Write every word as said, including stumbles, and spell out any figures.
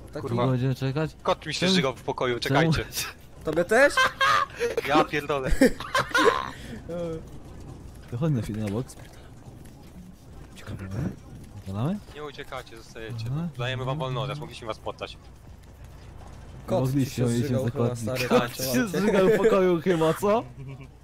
Tak Kurwa. Długo będziemy czekać? Kot mi się Czemu- żygał w pokoju, czekajcie. Tobie też? Ja pierdolę. To chodź na chwilę na bok. Ciekawe. Wykonamy? Nie uciekacie, zostajecie. Aha. Dajemy wam wolno, teraz mogliśmy was spotkać. Kot ci Mogliście się mieć zżygał chyba, zakładnik. stary. Tak, patrzę, Się mam cię. zżygał w pokoju chyba, co?